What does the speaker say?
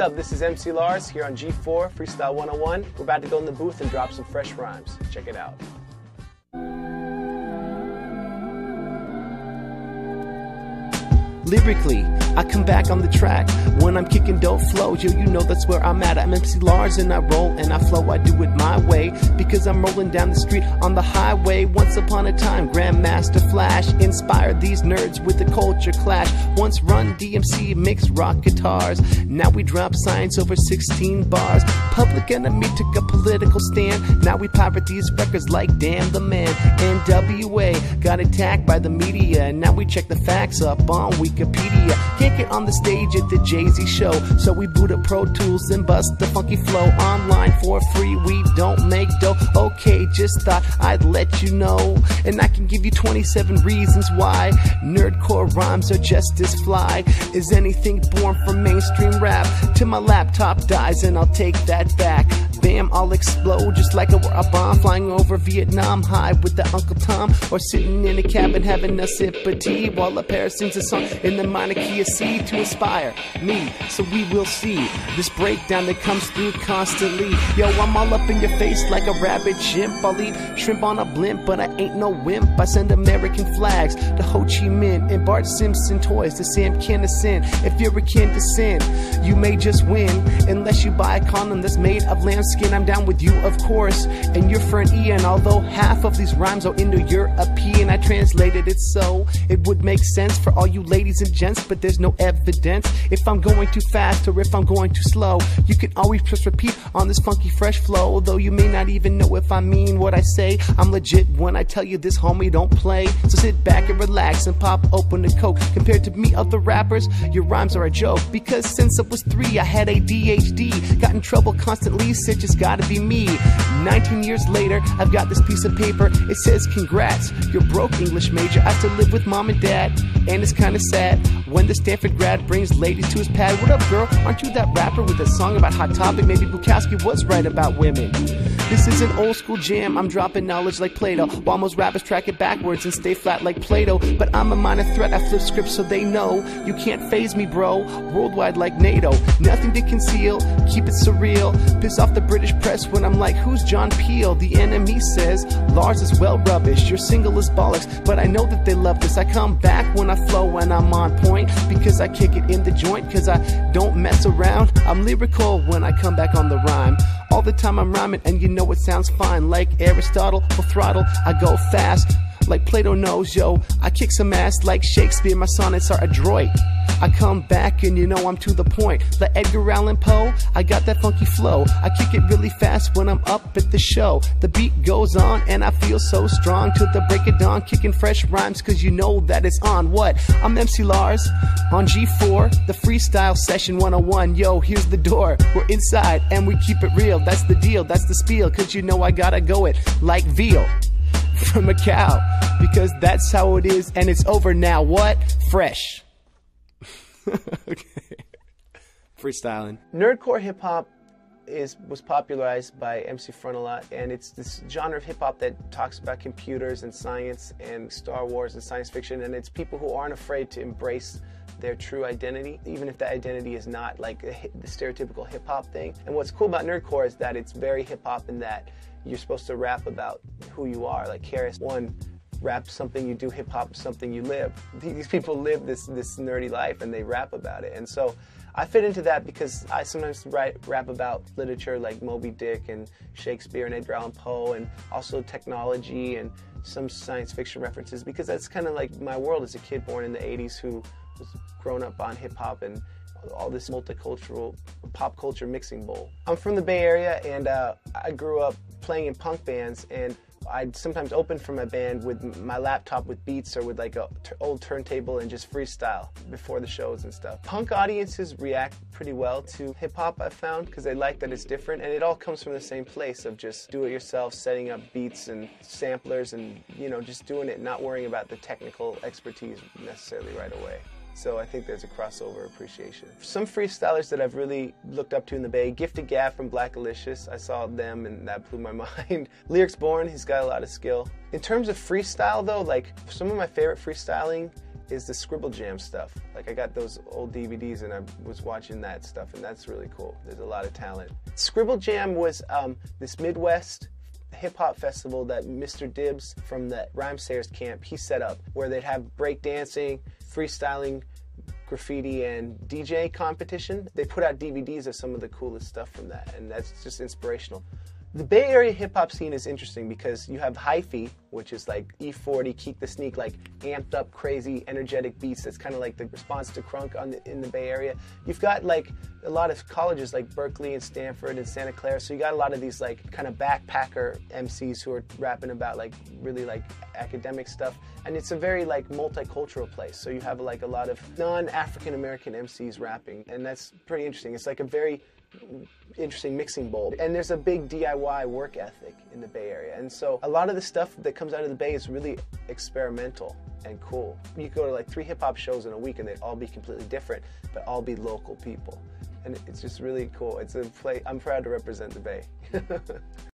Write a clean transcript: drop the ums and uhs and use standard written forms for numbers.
up? This is MC Lars here on G4 Freestyle 101. We're about to go in the booth and drop some fresh rhymes. Check it out. Lyrically, I come back on the track when I'm kicking dope flows. Yo, you know that's where I'm at. I'm MC Lars and I roll and I flow. I do it my way because I'm rolling down the street on the highway. Once upon a time, Grandmaster Flash inspired these nerds with the culture clash. Once Run DMC mixed rock guitars. Now we drop science over 16 bars. Public Enemy took a political stand. Now we pirate these records like Damn the Man. NWA got attacked by the media. And now we check the facts up on Wikipedia. Can't get on the stage at the Jay-Z show, so we boot up Pro Tools and bust the funky flow online for free. We don't make dough. Okay, just thought I'd let you know, and I can give you 27 reasons why nerdcore rhymes are just as fly as anything born from mainstream rap. Till my laptop dies and I'll take that back. Bam, I'll explode just like a bomb flying over Vietnam high with the Uncle Tom, or sitting in a cabin having a sip of tea while a pair sings a song in the minor key of C to inspire me. So we will see this breakdown that comes through constantly. Yo, I'm all up in your face like a rabid chimp. I'll eat shrimp on a blimp, but I ain't no wimp. I send American flags to Ho Chi Minh and Bart Simpson toys to Sam Kinison. If you're akin to sin, you may just win unless you buy a condom that's made of lambskin. I'm down with you, of course, and you're for an Ian. Although half of these rhymes are Indo-European, I translated it so it would make sense for all you ladies and gents, but there's no evidence if I'm going too fast or if I'm going too slow. You can always press repeat on this funky fresh flow, although you may not even know if I mean what I say. I'm legit when I tell you this, homie, don't play. So sit back and relax and pop open a Coke. Compared to me other rappers, your rhymes are a joke, because since I was 3 I had ADHD, got in trouble constantly, said just gotta be me. 19 years later, I've got this piece of paper, it says congrats, you're broke English major. I still live with mom and dad, and it's kinda sad when the Stanford grad brings ladies to his pad. What up, girl? Aren't you that rapper with a song about Hot Topic? Maybe Bukowski was right about women. This is an old school jam, I'm dropping knowledge like Plato, while most rappers track it backwards and stay flat like Plato. But I'm a minor threat, I flip scripts so they know you can't phase me, bro. Worldwide like NATO, nothing to conceal, keep it surreal. Piss off the British press when I'm like, who's John Peel? The enemy says Lars is well rubbish, your single is bollocks, but I know that they love this. I come back when I flow and I'm on point, because I kick it in the joint, cause I don't mess around. I'm lyrical when I come back on the rhyme. All the time I'm rhyming and you know it sounds fine. Like Aristotle, full throttle, I go fast. Like Plato knows, yo, I kick some ass like Shakespeare, my sonnets are adroit. I come back and you know I'm to the point. Like Edgar Allan Poe, I got that funky flow. I kick it really fast when I'm up at the show. The beat goes on and I feel so strong till the break of dawn, kicking fresh rhymes cause you know that it's on. What? I'm MC Lars on G4, the freestyle session 101. Yo, here's the door, we're inside and we keep it real. That's the deal, that's the spiel, cause you know I gotta go it like veal from a cow, because that's how it is and it's over now. What? Fresh. Okay. Freestyling. Nerdcore hip-hop was popularized by MC Frontalot, and it's this genre of hip-hop that talks about computers and science and Star Wars and science fiction, and it's people who aren't afraid to embrace their true identity, even if that identity is not like the stereotypical hip-hop thing. And what's cool about nerdcore is that it's very hip-hop in that you're supposed to rap about who you are. Like KRS-One rap something you do, hip-hop something you live. These people live this nerdy life and they rap about it. And so I fit into that because I sometimes rap about literature like Moby Dick and Shakespeare and Edgar Allan Poe, and also technology and some science fiction references, because that's kind of like my world as a kid born in the 80s who was grown up on hip-hop and all this multicultural pop culture mixing bowl. I'm from the Bay Area, and I grew up playing in punk bands, and I'd sometimes open for my band with my laptop with beats or with like a old turntable and just freestyle before the shows and stuff. Punk audiences react pretty well to hip-hop, I've found, because they like that it's different, and it all comes from the same place of just do it yourself, setting up beats and samplers and, you know, just doing it, not worrying about the technical expertise necessarily right away. So I think there's a crossover appreciation. Some freestylers that I've really looked up to in the Bay, Gifted Gab from Blackalicious, I saw them and that blew my mind. Lyric's Born, he's got a lot of skill. In terms of freestyle though, like some of my favorite freestyling is the Scribble Jam stuff. Like, I got those old DVDs and I was watching that stuff, and that's really cool. There's a lot of talent. Scribble Jam was this Midwest hip-hop festival that Mr. Dibbs from the Rhymesayers camp, he set up, where they'd have breakdancing, freestyling, graffiti, and DJ competition. They put out DVDs of some of the coolest stuff from that, and that's just inspirational. The Bay Area hip-hop scene is interesting because you have Hyphy, which is like E40, Keek the Sneak, like amped up, crazy, energetic beats. That's kind of like the response to Crunk in the Bay Area. You've got like a lot of colleges like Berkeley and Stanford and Santa Clara, so you got a lot of these like kind of backpacker MCs who are rapping about like really like academic stuff. And it's a very like multicultural place, so you have like a lot of non-African American MCs rapping, and that's pretty interesting. It's like a very interesting mixing bowl, and there's a big DIY work ethic in the Bay Area, and so a lot of the stuff that comes out of the Bay is really experimental and cool. You go to like 3 hip-hop shows in a week and they'd all be completely different, but all be local people, and it's just really cool. It's a place I'm proud to represent the Bay.